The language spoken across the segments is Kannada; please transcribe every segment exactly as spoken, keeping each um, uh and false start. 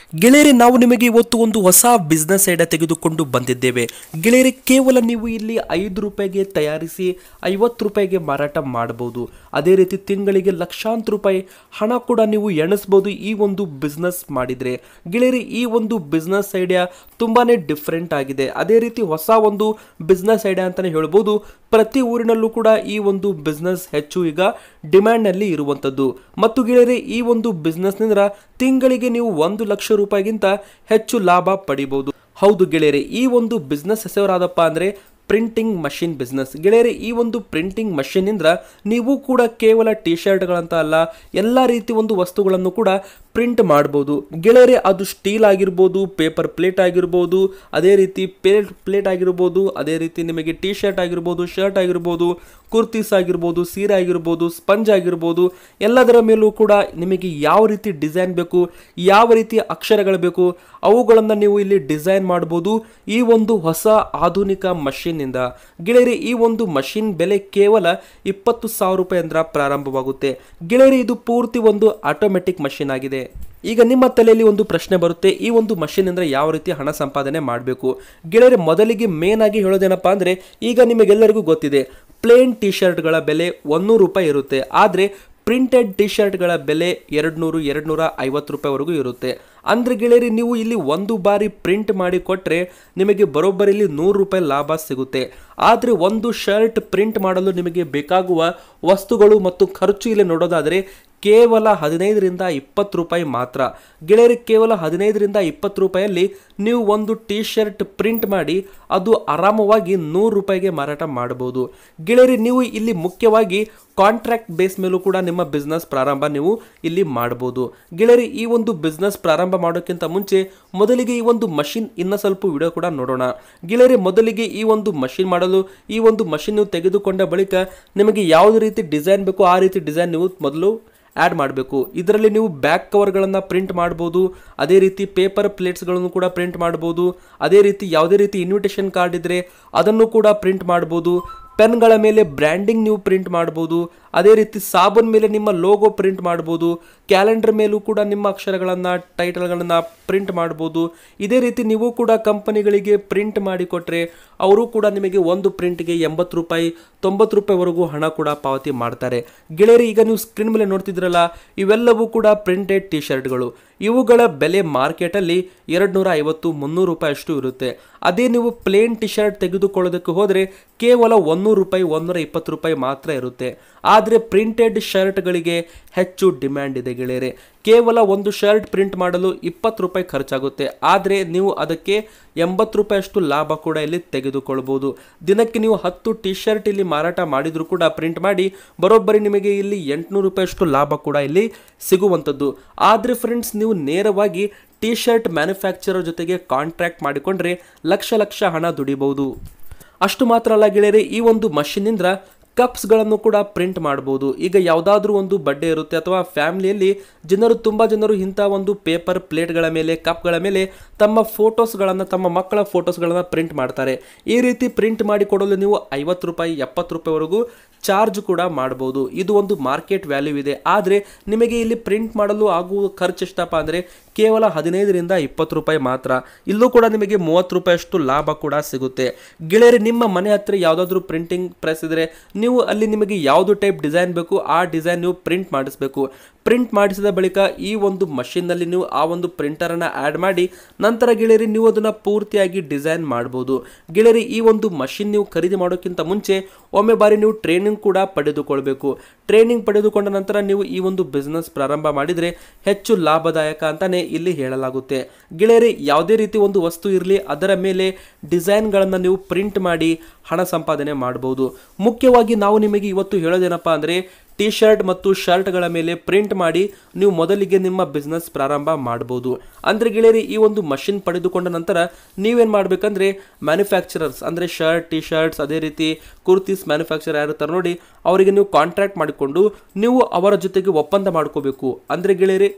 ಗೆಳೆಯರೆ, ನಾವು ನಿಮಗೆ ಇವತ್ತು ಒಂದು ಹೊಸ ಬಿಸ್ನೆಸ್ ಐಡಿಯಾ ತೆಗೆದುಕೊಂಡು ಬಂದಿದ್ದೇವೆ. ಗೆಳೆಯರೆ, ಕೇವಲ ನೀವು ಇಲ್ಲಿ ಐದು ರೂಪಾಯಿಗೆ ತಯಾರಿಸಿ ಐವತ್ತು ರೂಪಾಯಿಗೆ ಮಾರಾಟ ಮಾಡಬಹುದು. ಅದೇ ರೀತಿ ತಿಂಗಳಿಗೆ ಲಕ್ಷಾಂತರ ರೂಪಾಯಿ ಹಣ ಕೂಡ ನೀವು ಎಣಿಸಬಹುದು ಈ ಒಂದು ಬಿಸ್ನೆಸ್ ಮಾಡಿದರೆ. ಗೆಳೆಯರೆ, ಈ ಒಂದು ಬಿಸ್ನೆಸ್ ಐಡಿಯಾ ತುಂಬಾನೇ ಡಿಫ್ರೆಂಟ್ ಆಗಿದೆ. ಅದೇ ರೀತಿ ಹೊಸ ಒಂದು ಬಿಸ್ನೆಸ್ ಐಡಿಯಾ ಅಂತಾನೆ ಹೇಳ್ಬೋದು. ಪ್ರತಿ ಊರಿನಲ್ಲೂ ಕೂಡ ಈ ಒಂದು ಬಿಸ್ನೆಸ್ ಹೆಚ್ಚು ಈಗ ಡಿಮ್ಯಾಂಡ್ ನಲ್ಲಿ ಇರುವಂತದ್ದು. ಮತ್ತು ಗೆಳೆಯರೆ, ಈ ಒಂದು ಬಿಸ್ನೆಸ್ ನಿಂದ ತಿಂಗಳಿಗೆ ನೀವು ಒಂದು ಲಕ್ಷ ರೂಪಾಯಿಗಿಂತ ಹೆಚ್ಚು ಲಾಭ ಪಡಿಬಹುದು. ಹೌದು ಗೆಳೆಯರೆ, ಈ ಒಂದು ಬಿಸ್ನೆಸ್ ಹೆಸರಾದಪ್ಪ ಅಂದ್ರೆ ಪ್ರಿಂಟಿಂಗ್ ಮಷಿನ್ ಬಿಸ್ನೆಸ್. ಗೆಳೆಯರೆ, ಈ ಒಂದು ಪ್ರಿಂಟಿಂಗ್ ಮಷಿನ್ ಇಂದ ನೀವು ಕೂಡ ಕೇವಲ ಟಿ ಶರ್ಟ್ಗಳಂತ ಅಲ್ಲ, ಎಲ್ಲ ರೀತಿ ಒಂದು ವಸ್ತುಗಳನ್ನು ಕೂಡ ಪ್ರಿಂಟ್ ಮಾಡಬಹುದು. ಗೆಳೆಯರೆ, ಅದು ಸ್ಟೀಲ್ ಆಗಿರ್ಬೋದು, ಪೇಪರ್ ಪ್ಲೇಟ್ ಆಗಿರ್ಬೋದು, ಅದೇ ರೀತಿ ಪ್ಲೇಟ್ ಪ್ಲೇಟ್ ಆಗಿರ್ಬೋದು, ಅದೇ ರೀತಿ ನಿಮಗೆ ಟಿ ಶರ್ಟ್ ಆಗಿರ್ಬೋದು, ಶರ್ಟ್ ಆಗಿರ್ಬೋದು, ಕುರ್ತೀಸ್ ಆಗಿರ್ಬೋದು, ಸೀರೆ ಆಗಿರ್ಬೋದು, ಸ್ಪಂಜ್ ಆಗಿರ್ಬೋದು, ಎಲ್ಲದರ ಮೇಲೂ ಕೂಡ ನಿಮಗೆ ಯಾವ ರೀತಿ ಡಿಸೈನ್ ಬೇಕು, ಯಾವ ರೀತಿ ಅಕ್ಷರಗಳು ಬೇಕು, ಅವುಗಳನ್ನು ನೀವು ಇಲ್ಲಿ ಡಿಸೈನ್ ಮಾಡಬಹುದು ಈ ಒಂದು ಹೊಸ ಆಧುನಿಕ ಮಷಿನ್ ಇಂದ. ಗೆಳೆಯರೆ, ಈ ಒಂದು ಮಷಿನ್ ಬೆಲೆ ಕೇವಲ ಇಪ್ಪತ್ತು ಸಾವಿರ ರೂಪಾಯಿ ಅಂದ್ರ ಪ್ರಾರಂಭವಾಗುತ್ತೆ. ಗೆಳೆಯರೆ, ಇದು ಪೂರ್ತಿ ಒಂದು ಆಟೋಮೆಟಿಕ್ ಮಷಿನ್ ಆಗಿದೆ. ಈಗ ನಿಮ್ಮ ತಲೆಯಲ್ಲಿ ಒಂದು ಪ್ರಶ್ನೆ ಬರುತ್ತೆ, ಈ ಒಂದು ಮಷಿನ್ ಅಂದ್ರೆ ಯಾವ ರೀತಿ ಹಣ ಸಂಪಾದನೆ ಮಾಡಬೇಕು? ಗೆಳೆಯರೆ, ಮೊದಲಿಗೆ ಮೇನ್ ಆಗಿ ಹೇಳೋದೇನಪ್ಪಾ ಅಂದ್ರೆ, ಈಗ ನಿಮಗೆಲ್ಲರಿಗೂ ಗೊತ್ತಿದೆ ಪ್ಲೇನ್ ಟಿ ಶರ್ಟ್ಗಳ ಬೆಲೆ ಒಂದೂರು ರೂಪಾಯಿ ಇರುತ್ತೆ. ಆದ್ರೆ ಪ್ರಿಂಟೆಡ್ ಟಿ ಶರ್ಟ್ಗಳ ಬೆಲೆ ಎರಡು ನೂರು ಎರಡು ನೂರ ಐವತ್ತು ರೂಪಾಯಿವರೆಗೂ ಇರುತ್ತೆ. ಅಂದ್ರೆ ಗೆಳೆಯರಿ, ನೀವು ಇಲ್ಲಿ ಒಂದು ಬಾರಿ ಪ್ರಿಂಟ್ ಮಾಡಿ ಕೊಟ್ಟರೆ ನಿಮಗೆ ಬರೋಬ್ಬರಿ ಇಲ್ಲಿ ನೂರು ರೂಪಾಯಿ ಲಾಭ ಸಿಗುತ್ತೆ. ಆದರೆ ಒಂದು ಶರ್ಟ್ ಪ್ರಿಂಟ್ ಮಾಡಲು ನಿಮಗೆ ಬೇಕಾಗುವ ವಸ್ತುಗಳು ಮತ್ತು ಖರ್ಚು ಇಲ್ಲಿ ನೋಡೋದಾದರೆ ಕೇವಲ ಹದಿನೈದರಿಂದ ಇಪ್ಪತ್ತು ರೂಪಾಯಿ ಮಾತ್ರ. ಗೆಳೆಯರಿ, ಕೇವಲ ಹದಿನೈದರಿಂದ ಇಪ್ಪತ್ತು ರೂಪಾಯಲ್ಲಿ ನೀವು ಒಂದು ಟಿ ಶರ್ಟ್ ಪ್ರಿಂಟ್ ಮಾಡಿ ಅದು ಆರಾಮವಾಗಿ ನೂರು ರೂಪಾಯಿಗೆ ಮಾರಾಟ ಮಾಡಬಹುದು. ಗೆಳೆಯರಿ, ನೀವು ಇಲ್ಲಿ ಮುಖ್ಯವಾಗಿ ಕಾಂಟ್ರಾಕ್ಟ್ ಬೇಸ್ ಮೇಲೂ ಕೂಡ ನಿಮ್ಮ ಬಿಸ್ನೆಸ್ ಪ್ರಾರಂಭ ನೀವು ಇಲ್ಲಿ ಮಾಡಬಹುದು. ಗೆಳೆಯರಿ, ಈ ಒಂದು ಬಿಸ್ನೆಸ್ ಪ್ರಾರಂಭ ಮಾಡೋಕ್ಕಿಂತ ಮುಂಚೆ ಮೊದಲಿಗೆ ಈ ಒಂದು ಮಷಿನ್ ಇನ್ನ ಸ್ವಲ್ಪ ವಿಡಿಯೋ ಕೂಡ ನೋಡೋಣ. ಗೆಳೆಯರಿ, ಮೊದಲಿಗೆ ಈ ಒಂದು ಮಷಿನ್ ಮಾಡಲು ಈ ಒಂದು ಮಷಿನ್ ನೀವು ತೆಗೆದುಕೊಂಡ ಬಳಿಕ ನಿಮಗೆ ಯಾವುದೇ ರೀತಿ ಡಿಸೈನ್ ಬೇಕು ಆ ರೀತಿ ಡಿಸೈನ್ ನೀವು ಮೊದಲು ಆ್ಯಡ್ ಮಾಡಬೇಕು. ಇದರಲ್ಲಿ ನೀವು ಬ್ಯಾಕ್ ಕವರ್ಗಳನ್ನು ಪ್ರಿಂಟ್ ಮಾಡ್ಬೋದು, ಅದೇ ರೀತಿ ಪೇಪರ್ ಪ್ಲೇಟ್ಸ್ಗಳನ್ನು ಕೂಡ ಪ್ರಿಂಟ್ ಮಾಡ್ಬೋದು, ಅದೇ ರೀತಿ ಯಾವುದೇ ರೀತಿ ಇನ್ವಿಟೇಷನ್ ಕಾರ್ಡ್ ಇದ್ದರೆ ಅದನ್ನು ಕೂಡ ಪ್ರಿಂಟ್ ಮಾಡ್ಬೋದು, ಪೆನ್ಗಳ ಮೇಲೆ ಬ್ರ್ಯಾಂಡಿಂಗ್ ನೀವು ಪ್ರಿಂಟ್ ಮಾಡ್ಬೋದು, ಅದೇ ರೀತಿ ಸಾಬೂನ್ ಮೇಲೆ ನಿಮ್ಮ ಲೋಗೋ ಪ್ರಿಂಟ್ ಮಾಡ್ಬೋದು, ಕ್ಯಾಲೆಂಡರ್ ಮೇಲೂ ಕೂಡ ನಿಮ್ಮ ಅಕ್ಷರಗಳನ್ನು ಟೈಟಲ್ಗಳನ್ನು ಪ್ರಿಂಟ್ ಮಾಡ್ಬೋದು. ಇದೇ ರೀತಿ ನೀವು ಕೂಡ ಕಂಪನಿಗಳಿಗೆ ಪ್ರಿಂಟ್ ಮಾಡಿ ಕೊಟ್ಟರೆ ಅವರು ಕೂಡ ನಿಮಗೆ ಒಂದು ಪ್ರಿಂಟ್ಗೆ ಎಂಬತ್ತು ರೂಪಾಯಿ ತೊಂಬತ್ತು ರೂಪಾಯಿವರೆಗೂ ಹಣ ಕೂಡ ಪಾವತಿ ಮಾಡ್ತಾರೆ. ಗೆಳೆಯರಿ, ಈಗ ನೀವು ಸ್ಕ್ರೀನ್ ಮೇಲೆ ನೋಡ್ತಿದ್ರಲ್ಲ, ಇವೆಲ್ಲವೂ ಕೂಡ ಪ್ರಿಂಟೆಡ್ ಟಿ ಶರ್ಟ್ಗಳು. ಇವುಗಳ ಬೆಲೆ ಮಾರ್ಕೆಟಲ್ಲಿ ಎರಡು ನೂರ ಐವತ್ತು ಮುನ್ನೂರು ರೂಪಾಯಿ ಅಷ್ಟು ಇರುತ್ತೆ. ಅದೇ ನೀವು ಪ್ಲೇನ್ ಟಿ ಶರ್ಟ್ ತೆಗೆದುಕೊಳ್ಳೋದಕ್ಕೆ ಹೋದರೆ ಕೇವಲ ಒಂದೂರು ರೂಪಾಯಿ ಒಂದೂರ ಇಪ್ಪತ್ತು ರೂಪಾಯಿ ಮಾತ್ರ ಇರುತ್ತೆ. ಆದರೆ ಪ್ರಿಂಟೆಡ್ ಶರ್ಟ್ಗಳಿಗೆ ಹೆಚ್ಚು ಡಿಮ್ಯಾಂಡ್ ಇದೆ ಗೆಳೆಯರೆ. ಕೇವಲ ಒಂದು ಶರ್ಟ್ ಪ್ರಿಂಟ್ ಮಾಡಲು ಇಪ್ಪತ್ತು ರೂಪಾಯಿ ಖರ್ಚಾಗುತ್ತೆ, ಆದರೆ ನೀವು ಅದಕ್ಕೆ ಎಂಬತ್ತು ರೂಪಾಯಿ ಅಷ್ಟು ಲಾಭ ಕೂಡ ಇಲ್ಲಿ ತೆಗೆದುಕೊಳ್ಬಹುದು. ದಿನಕ್ಕೆ ನೀವು ಹತ್ತು ಟಿ ಶರ್ಟ್ ಇಲ್ಲಿ ಮಾರಾಟ ಮಾಡಿದ್ರು ಕೂಡ ಪ್ರಿಂಟ್ ಮಾಡಿ ಬರೋಬ್ಬರಿ ನಿಮಗೆ ಇಲ್ಲಿ ಎಂಟುನೂರು ರೂಪಾಯಿ ಅಷ್ಟು ಲಾಭ ಕೂಡ ಇಲ್ಲಿ ಸಿಗುವಂಥದ್ದು. ಆದರೆ ಫ್ರೆಂಡ್ಸ್, ನೀವು ನೇರವಾಗಿ ಟಿ ಶರ್ಟ್ ಮ್ಯಾನುಫ್ಯಾಕ್ಚರರ್ ಜೊತೆಗೆ ಕಾಂಟ್ರಾಕ್ಟ್ ಮಾಡಿಕೊಂಡ್ರೆ ಲಕ್ಷ ಲಕ್ಷ ಹಣ ದುಡಿಬಹುದು. ಅಷ್ಟು ಮಾತ್ರ ಅಲ್ಲ ಗೆಳೆಯರೆ, ಈ ಒಂದು ಮಷಿನಿಂದ ಕಪ್ಸ್ಗಳನ್ನು ಕೂಡ ಪ್ರಿಂಟ್ ಮಾಡಬಹುದು. ಈಗ ಯಾವುದಾದ್ರೂ ಒಂದು ಬರ್ಡೇ ಇರುತ್ತೆ ಅಥವಾ ಫ್ಯಾಮಿಲಿಯಲ್ಲಿ ಜನರು ತುಂಬ ಜನರು ಇಂಥ ಒಂದು ಪೇಪರ್ ಪ್ಲೇಟ್ಗಳ ಮೇಲೆ ಕಪ್ಗಳ ಮೇಲೆ ತಮ್ಮ ಫೋಟೋಸ್ಗಳನ್ನು ತಮ್ಮ ಮಕ್ಕಳ ಫೋಟೋಸ್ಗಳನ್ನು ಪ್ರಿಂಟ್ ಮಾಡ್ತಾರೆ. ಈ ರೀತಿ ಪ್ರಿಂಟ್ ಮಾಡಿ ಕೊಡಲು ನೀವು ಐವತ್ತು ರೂಪಾಯಿ ಎಪ್ಪತ್ತು ರೂಪಾಯಿವರೆಗೂ ಚಾರ್ಜ್ ಕೂಡ ಮಾಡಬಹುದು. ಇದು ಒಂದು ಮಾರ್ಕೆಟ್ ವ್ಯಾಲ್ಯೂ ಇದೆ. ಆದರೆ ನಿಮಗೆ ಇಲ್ಲಿ ಪ್ರಿಂಟ್ ಮಾಡಲು ಆಗುವ ಖರ್ಚು ಎಷ್ಟಪ್ಪ ಅಂದರೆ ಕೇವಲ ಹದಿನೈದರಿಂದ ಇಪ್ಪತ್ತು ರೂಪಾಯಿ ಮಾತ್ರ. ಇಲ್ಲೂ ಕೂಡ ನಿಮಗೆ ಮೂವತ್ತು ರೂಪಾಯಿ ಅಷ್ಟು ಲಾಭ ಕೂಡ ಸಿಗುತ್ತೆ. ಗೆಳೆಯರಿ, ನಿಮ್ಮ ಮನೆ ಹತ್ತಿರ ಯಾವುದಾದ್ರೂ ಪ್ರಿಂಟಿಂಗ್ ಪ್ರೆಸ್ ಇದ್ದರೆ ನೀವು ಅಲ್ಲಿ ನಿಮಗೆ ಯಾವುದು ಟೈಪ್ ಡಿಸೈನ್ ಬೇಕು ಆ ಡಿಸೈನ್ ನೀವು ಪ್ರಿಂಟ್ ಮಾಡಿಸಬೇಕು. ಪ್ರಿಂಟ್ ಮಾಡಿಸಿದ ಬಳಿಕ ಈ ಒಂದು ಮಷಿನ್ನಲ್ಲಿ ನೀವು ಆ ಒಂದು ಪ್ರಿಂಟರನ್ನು ಆ್ಯಡ್ ಮಾಡಿ ನಂತರ ಗೆಳೆಯರಿ ನೀವು ಅದನ್ನು ಪೂರ್ತಿಯಾಗಿ ಡಿಸೈನ್ ಮಾಡ್ಬೋದು. ಗೆಳೆಯರಿ, ಈ ಒಂದು ಮಷಿನ್ ನೀವು ಖರೀದಿ ಮಾಡೋಕ್ಕಿಂತ ಮುಂಚೆ ಒಮ್ಮೆ ಬಾರಿ ನೀವು ಟ್ರೈನಿಂಗ್ ಕೂಡ ಪಡೆದುಕೊಳ್ಬೇಕು. ಟ್ರೈನಿಂಗ್ ಪಡೆದುಕೊಂಡ ನಂತರ ನೀವು ಈ ಒಂದು ಬಿಸ್ನೆಸ್ ಪ್ರಾರಂಭ ಮಾಡಿದರೆ ಹೆಚ್ಚು ಲಾಭದಾಯಕ ಅಂತಾನೆ ಇಲ್ಲಿ ಹೇಳಲಾಗುತ್ತೆ. ಗೆಳೆಯರಿ, ಯಾವುದೇ ರೀತಿ ಒಂದು ವಸ್ತು ಇರಲಿ ಅದರ ಮೇಲೆ ಡಿಸೈನ್ಗಳನ್ನು ನೀವು ಪ್ರಿಂಟ್ ಮಾಡಿ ಹಣ ಸಂಪಾದನೆ ಮಾಡಬಹುದು. ಮುಖ್ಯವಾಗಿ ನಾವು ನಿಮಗೆ ಇವತ್ತು ಹೇಳೋದೇನಪ್ಪ ಅಂದರೆ ಟಿ ಶರ್ಟ್ ಮತ್ತು ಶರ್ಟ್ಗಳ ಮೇಲೆ ಪ್ರಿಂಟ್ ಮಾಡಿ ನೀವು ಮೊದಲಿಗೆ ನಿಮ್ಮ ಬಿಸ್ನೆಸ್ ಪ್ರಾರಂಭ ಮಾಡಬಹುದು. ಅಂದರೆ ಗೆಳೆಯರಿ, ಈ ಒಂದು ಮಷಿನ್ ಪಡೆದುಕೊಂಡ ನಂತರ ನೀವೇನು ಮಾಡಬೇಕಂದ್ರೆ ಮ್ಯಾನುಫ್ಯಾಕ್ಚರರ್ಸ್ ಅಂದರೆ ಶರ್ಟ್ ಟಿ ಶರ್ಟ್ಸ್ ಅದೇ ರೀತಿ ಕುರ್ತೀಸ್ ಮ್ಯಾನುಫ್ಯಾಕ್ಚರ್ ಯಾರಿರ್ತಾರೆ ನೋಡಿ ಅವರಿಗೆ ನೀವು ಕಾಂಟ್ರಾಕ್ಟ್ ಮಾಡಿಕೊಂಡು ನೀವು ಅವರ ಜೊತೆಗೆ ಒಪ್ಪಂದ ಮಾಡ್ಕೋಬೇಕು. ಅಂದರೆ ಗೆಳೆಯರಿ,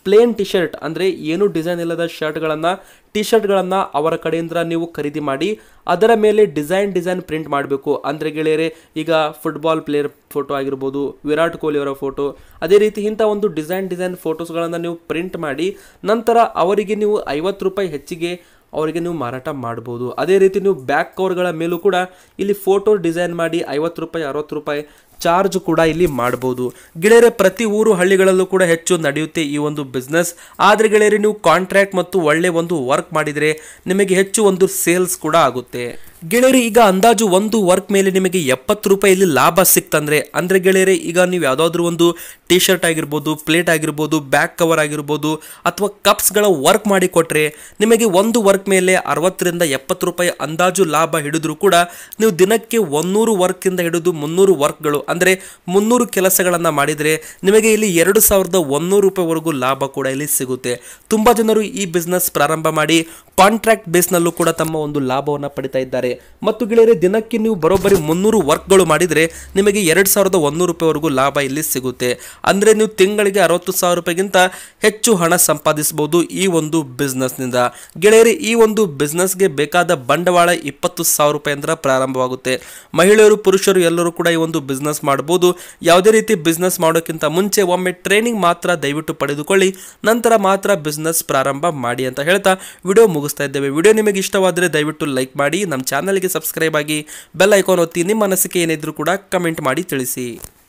ಪ್ಲೇನ್ ಟಿ ಶರ್ಟ್ ಅಂದರೆ ಏನು ಡಿಸೈನ್ ಇಲ್ಲದ ಶರ್ಟ್ಗಳನ್ನು ಟಿ ಶರ್ಟ್ಗಳನ್ನು ಅವರ ಕಡೆಯಿಂದ ನೀವು ಖರೀದಿ ಮಾಡಿ ಅದರ ಮೇಲೆ ಡಿಸೈನ್ ಡಿಸೈನ್ ಪ್ರಿಂಟ್ ಮಾಡಬೇಕು. ಅಂದರೆ ಗೆಳೆಯರೆ, ಈಗ ಫುಟ್ಬಾಲ್ ಪ್ಲೇಯರ್ ಫೋಟೋ ಆಗಿರ್ಬೋದು, ವಿರಾಟ್ ಕೊಹ್ಲಿ ಅವರ ಫೋಟೋ, ಅದೇ ರೀತಿ ಇಂಥ ಒಂದು ಡಿಸೈನ್ ಡಿಸೈನ್ ಫೋಟೋಸ್ಗಳನ್ನು ನೀವು ಪ್ರಿಂಟ್ ಮಾಡಿ ನಂತರ ಅವರಿಗೆ ನೀವು ಐವತ್ತು ರೂಪಾಯಿ ಹೆಚ್ಚಿಗೆ ಅವರಿಗೆ ನೀವು ಮಾರಾಟ ಮಾಡ್ಬೋದು. ಅದೇ ರೀತಿ ನೀವು ಬ್ಯಾಕ್ ಕವರ್ಗಳ ಮೇಲೂ ಕೂಡ ಇಲ್ಲಿ ಫೋಟೋ ಡಿಸೈನ್ ಮಾಡಿ ಐವತ್ತು ರೂಪಾಯಿ ಅರವತ್ತು ರೂಪಾಯಿ ಚಾರ್ಜ್ ಕೂಡ ಇಲ್ಲಿ ಮಾಡ್ಬೋದು. ಗೆಳೆಯರೆ, ಪ್ರತಿ ಊರು ಹಳ್ಳಿಗಳಲ್ಲೂ ಕೂಡ ಹೆಚ್ಚು ನಡೆಯುತ್ತೆ ಈ ಒಂದು ಬಿಸ್ನೆಸ್. ಆದರೆ ಗೆಳೆಯರೆ, ನೀವು ಕಾಂಟ್ರಾಕ್ಟ್ ಮತ್ತು ಒಳ್ಳೆ ಒಂದು ವರ್ಕ್ ಮಾಡಿದರೆ ನಿಮಗೆ ಹೆಚ್ಚು ಒಂದು ಸೇಲ್ಸ್ ಕೂಡ ಆಗುತ್ತೆ. ಗೆಳೆಯರೆ, ಈಗ ಅಂದಾಜು ಒಂದು ವರ್ಕ್ ಮೇಲೆ ನಿಮಗೆ ಎಪ್ಪತ್ತು ರೂಪಾಯಿ ಇಲ್ಲಿ ಲಾಭ ಸಿಕ್ತಂದ್ರೆ ಅಂದರೆ ಗೆಳೆಯರೆ, ಈಗ ನೀವು ಯಾವುದಾದ್ರೂ ಒಂದು ಟಿ ಶರ್ಟ್ ಆಗಿರ್ಬೋದು, ಪ್ಲೇಟ್ ಆಗಿರ್ಬೋದು, ಬ್ಯಾಕ್ ಕವರ್ ಆಗಿರ್ಬೋದು ಅಥವಾ ಕಪ್ಸ್ಗಳ ವರ್ಕ್ ಮಾಡಿ ಕೊಟ್ಟರೆ ನಿಮಗೆ ಒಂದು ವರ್ಕ್ ಮೇಲೆ ಅರವತ್ತರಿಂದ ಎಪ್ಪತ್ತು ರೂಪಾಯಿ ಅಂದಾಜು ಲಾಭ ಹಿಡಿದ್ರು ಕೂಡ ನೀವು ದಿನಕ್ಕೆ ಒಂದೂರು ವರ್ಕಿಂದ ಹಿಡಿದು ಮುನ್ನೂರು ವರ್ಕ್ಗಳು ಅಂದರೆ ಮುನ್ನೂರು ಕೆಲಸಗಳನ್ನು ಮಾಡಿದರೆ ನಿಮಗೆ ಇಲ್ಲಿ ಎರಡು ಸಾವಿರದ ಒಂದೂರು ರೂಪಾಯಿವರೆಗೂ ಲಾಭ ಕೂಡ ಇಲ್ಲಿ ಸಿಗುತ್ತೆ. ತುಂಬ ಜನರು ಈ ಬಿಸ್ನೆಸ್ ಪ್ರಾರಂಭ ಮಾಡಿ ಕಾಂಟ್ರಾಕ್ಟ್ ಬೇಸ್ನಲ್ಲೂ ಕೂಡ ತಮ್ಮ ಒಂದು ಲಾಭವನ್ನು ಪಡಿತಾ ಇದ್ದಾರೆ. ಮತ್ತು ಗೆಳೆಯರೆ, ದಿನಕ್ಕೆ ನೀವು ಬರೋಬ್ಬರಿ ಮುನ್ನೂರು ವರ್ಕ್ಗಳು ಮಾಡಿದರೆ ನಿಮಗೆ ಎರಡು ಸಾವಿರದ ಒಂದೂರು ರೂಪಾಯಿವರೆಗೂ ಲಾಭ ಇಲ್ಲಿ ಸಿಗುತ್ತೆ. ಅಂದರೆ ನೀವು ತಿಂಗಳಿಗೆ ಅರವತ್ತು ಸಾವಿರ ರೂಪಾಯಿಗಿಂತ ಹೆಚ್ಚು ಹಣ ಸಂಪಾದಿಸಬಹುದು ಈ ಒಂದು ಬಿಸ್ನೆಸ್ನಿಂದ. ಗೆಳೆಯರೆ, ಈ ಒಂದು ಬಿಸ್ನೆಸ್ಗೆ ಬೇಕಾದ ಬಂಡವಾಳ ಇಪ್ಪತ್ತು ಸಾವಿರ ರೂಪಾಯಿ ಅಂದ್ರೆ ಪ್ರಾರಂಭವಾಗುತ್ತೆ. ಮಹಿಳೆಯರು ಪುರುಷರು ಎಲ್ಲರೂ ಕೂಡ ಈ ಒಂದು ಬಿಸ್ನೆಸ್ ಮಾಡಬಹುದು. ಯಾವುದೇ ರೀತಿ ಬಿಸ್ನೆಸ್ ಮಾಡೋಕ್ಕಿಂತ ಮುಂಚೆ ಒಮ್ಮೆ ಟ್ರೈನಿಂಗ್ ಮಾತ್ರ ದಯವಿಟ್ಟು ಪಡೆದುಕೊಳ್ಳಿ, ನಂತರ ಮಾತ್ರ ಬಿಸ್ನೆಸ್ ಪ್ರಾರಂಭ ಮಾಡಿ ಅಂತ ಹೇಳ್ತಾ ವಿಡಿಯೋ ಮುಗಿಸ್ತಾ ಇದ್ದೇವೆ. ವಿಡಿಯೋ ನಿಮಗೆ ಇಷ್ಟವಾದರೆ ದಯವಿಟ್ಟು ಲೈಕ್ ಮಾಡಿ, ನಮ್ಮ ಚಾನಲ್ಗೆ ಸಬ್ಸ್ಕ್ರೈಬ್ ಆಗಿ, ಬೆಲ್ ಐಕಾನ್ ಒತ್ತಿ. ನಿಮ್ಮ ಅನಿಸಿಕೆ ಏನಿದ್ರು ಕೂಡ ಕಮೆಂಟ್ ಮಾಡಿ ತಿಳಿಸಿ.